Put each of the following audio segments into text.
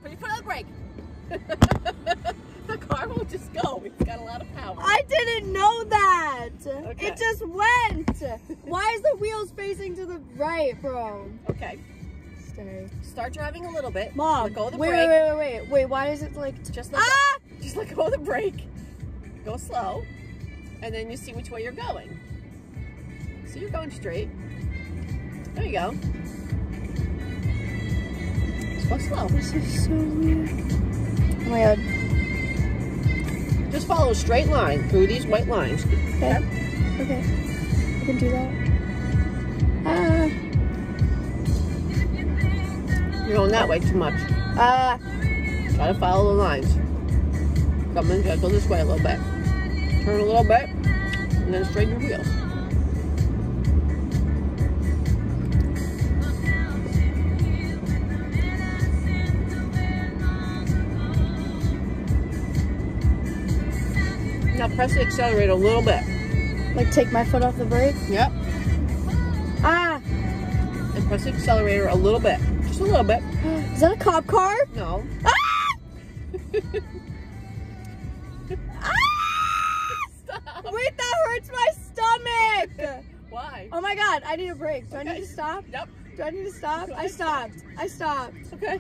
Put your foot on the brake. The car won't just go. It's got a lot of power. I didn't know that. Okay. It just went. Why is the wheels facing to the right, bro? Okay. Stay. Start driving a little bit. Mom, let go of the wait, brake. wait. Why is it like... Just let go of the brake. Go slow. And then you see which way you're going. So you're going straight. There you go. Just go slow. This is so weird. Oh my god. Just follow a straight line through these white lines. Okay. Okay. I can do that. You're going that way too much. Try to follow the lines. Come in, go this way a little bit. Turn a little bit, and then straighten your wheels. Now press the accelerator a little bit. Like take my foot off the brake? Yep. And press the accelerator a little bit. Just a little bit. Is that a cop car? No. Stop. Wait, that hurts my stomach. Why? Oh my god, I need a break. Do I need to stop? Yep. Do I need to stop? I stopped. I stopped. Okay.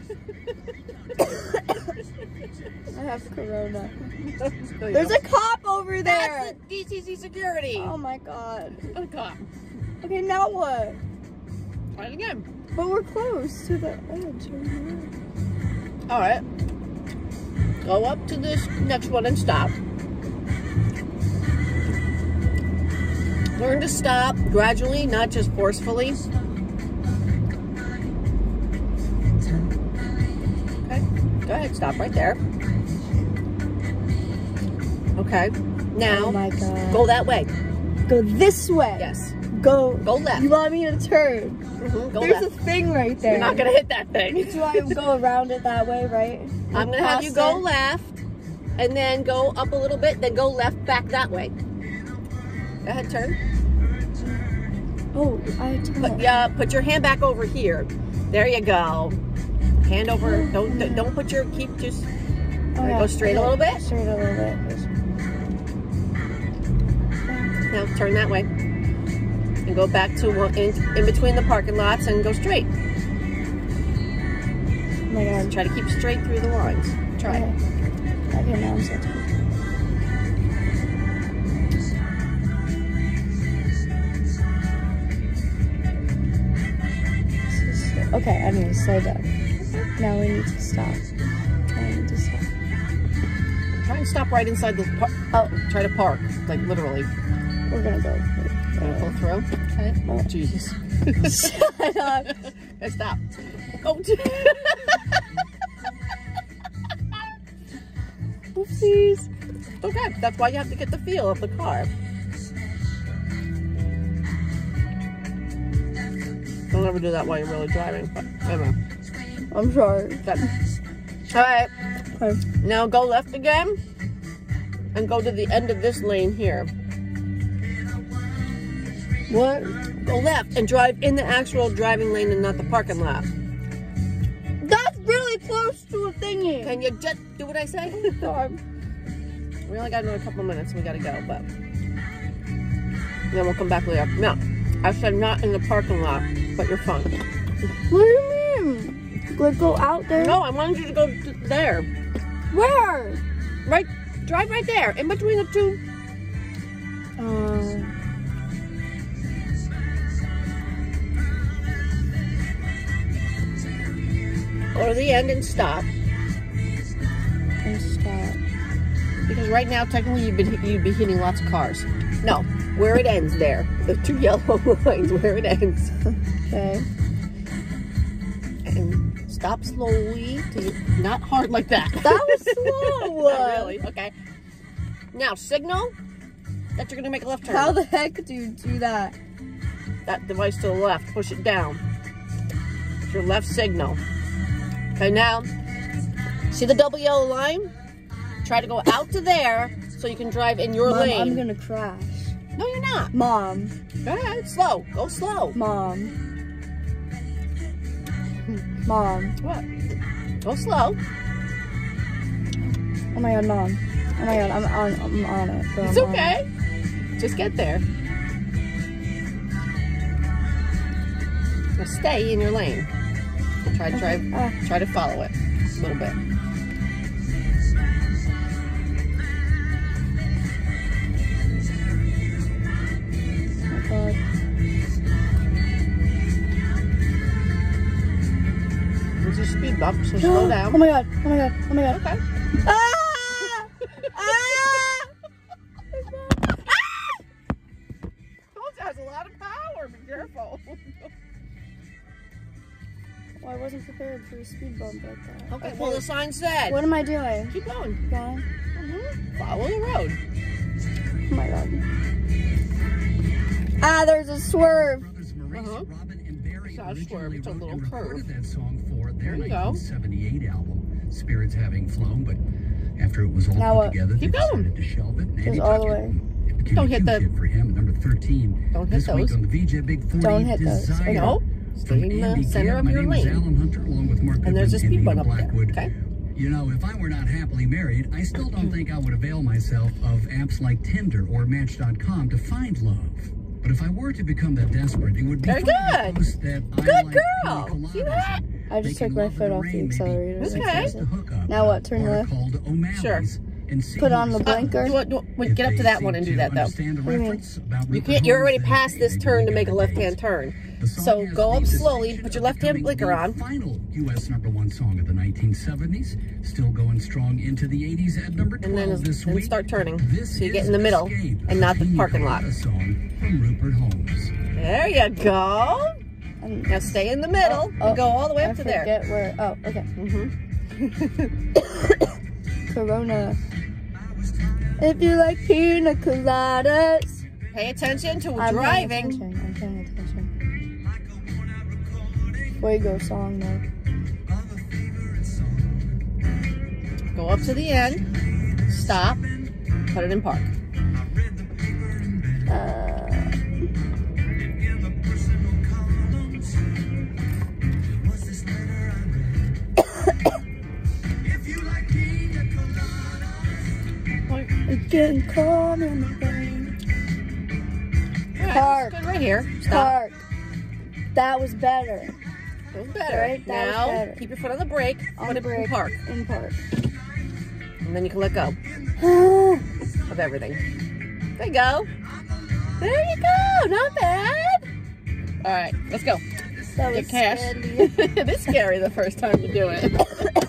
I have corona. There There's a cop over there. That's the DCC security. Oh my god. A cop. Okay, now what? Try it again. But we're close to the edge. All right. Go up to this next one and stop. Learn to stop gradually, not just forcefully. Okay. Go ahead. Stop right there. Okay. Now, Oh my god. go that way. Go this way. Yes. Go left. You want me to turn? Go There's left. a thing right there. You're not going to hit that thing. Do I go around it that way, right? I'm going to have you go left, and then go up a little bit, then go left back that way. Go ahead, turn. Oh, I turn. Put your hand back over here. There you go. Hand over. Don't put your just. Go straight a little bit. Straight a little bit. Now turn that way, and go back to in between the parking lots and go straight. Oh my god. Try to keep straight through the lines. Try it. Okay, now I'm set. Okay, I need to slow down. Now we need to stop. Try and stop right inside the try to park, like literally. We're gonna go. Gonna pull through? Okay. Oh, Jesus. Shut up. Okay, stop. Oh. Oopsies. Okay, that's why you have to get the feel of the car. Don't ever do that while you're really driving, but anyway. I'm sorry. Okay. All right. Okay. Now go left again and go to the end of this lane here. What? Go left and drive in the actual driving lane and not the parking lot. That's really close to a thingy. Can you just do what I say? Sorry. We only got another couple of minutes and we gotta go, but then we'll come back later. No, I said not in the parking lot, but you're fine. What do you mean? Like go out there? No, I wanted you to go there. Where? Right, drive right there, in between the two. Go to the end and stop. And stop. Because right now, technically, you'd be hitting lots of cars. No, where it ends there. The two yellow lines, where it ends. Okay. And stop slowly. Not hard like that. That was slow. Not really. Okay. Now, signal that you're going to make a left turn. How the heck do you do that? That device to the left. Push it down. It's your left signal. Okay, now, see the double yellow line? Try to go out to there so you can drive in your lane. I'm gonna crash. No, you're not. Mom. Go ahead, slow. Go slow. Mom. Mom. What? Go slow. Oh my god, Mom. Oh my god, I'm on it. Bro, It's okay. Just get there. Now stay in your lane. Try to follow it a little bit. Oh my god. There's a speed bump, so slow down. Oh my god, oh my god, oh my god. Okay. Ah! Ah! Those has a lot of power. Be careful. Well, I wasn't prepared for a speed bump like that. Okay, well the sign said. What am I doing? Keep going. Going? Follow the road. Oh my god. Ah, there's a swerve. It's not a swerve, it's a little curve. That song for their There you go. 1978 album, Spirits Having Flown, but after it was all Now put what? together, Keep they going. decided to shelve it. And Just Andy all took the it. way. It became Don't a hit huge the- hit for him, number 13. Don't hit this week those. on the VJ Big 40 Don't hit those. Desire. No. Stay From in the Andy center Gibb, of my your name is lane. Alan Hunter, along with Mark And there's a Goodman speed and bump Nina up there, Blackwood. okay? You know, if I were not happily married, I still don't think I would avail myself of apps like Tinder or Match.com to find love. But if I were to become that desperate, it would be Very funny to good. post that I Good like girl. pina See that? coladas. I just Making took my love in foot the off the rain may be accelerator. the Okay. best hookup. Now what? Turn Or left? called O'Malley's. And see Put on the who's- blinker. Wait, get up to that one and do that though. What do you mean? You can't. You're already past this turn to make a left-hand turn. So go up slowly. Put your left-hand blinker on. Final U.S. #1 song of the 1970s, still going strong into the 80s at number 12 And then this and week. start turning. This So you get is in the middle Escape, and not the Pina parking lot. Colada song from Rupert Holmes. There you go. And Now stay in the middle and go all the way I up to there. forget where. Oh, okay. Corona. If you like pina coladas. Pay attention to I'm driving. I'm paying attention. Fuego song though. Go up to the end. Stop. Put it in park. Getting caught in the rain. All right, Park. that's good right here. Stop. Park. That was better. That was better. Right, that was Now better. keep your foot on the brake. On Put the it brake. in park, In park. and then you can let go of everything. There you go. There you go. Not bad. All right, let's go. That was Get cash. scary. It is scary the first time you do it.